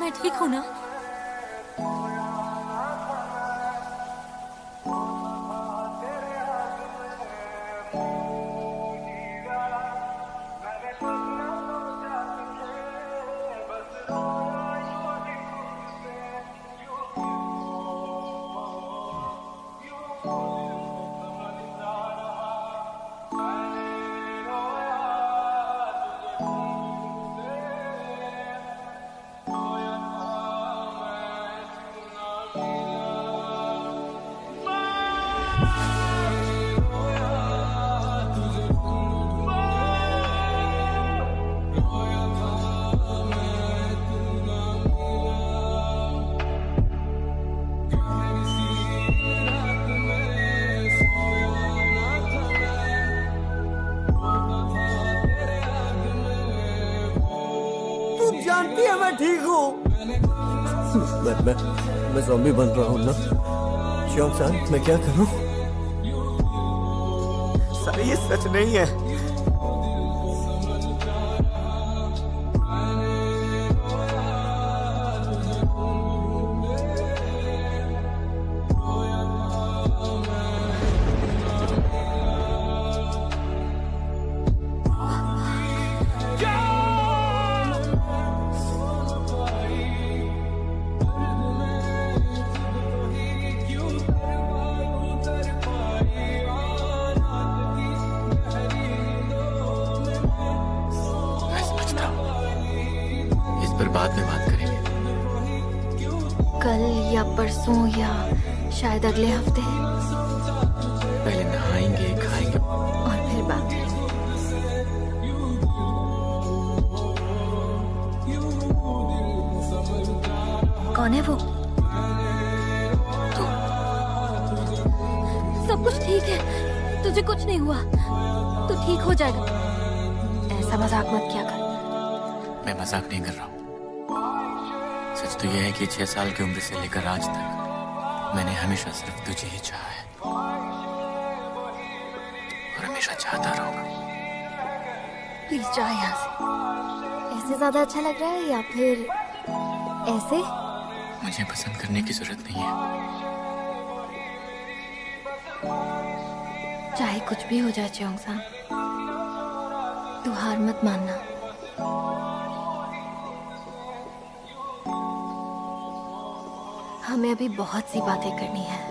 मैं ठीक हूँ ना? जानती है मैं ठीक हूँ। मैं ज़ॉम्बी बन रहा हूँ ना च्योंग-सान, मैं क्या करूँ? सर ये सच नहीं है। बाद में बात करेंगे। कल या परसों या शायद अगले हफ्ते। पहले नहाएंगे, खाएंगे और फिर बात करेंगे। कौन है वो? तो सब कुछ ठीक है, तुझे कुछ नहीं हुआ, तू ठीक हो जाएगा। ऐसा मजाक मत किया कर। मैं मजाक नहीं कर रहा हूँ। सच तो यह है कि 6 साल की उम्र से लेकर आज तक मैंने हमेशा सिर्फ तुझे ही चाहा है और हमेशा चाहता रहूंगा। प्लीज जा यहाँ से। ऐसे ज्यादा अच्छा लग रहा है या फिर ऐसे? मुझे पसंद करने की जरूरत नहीं है। चाहे कुछ भी हो जाए च्योंग-सान, तू हार मत मानना। हमें अभी बहुत सी बातें करनी है।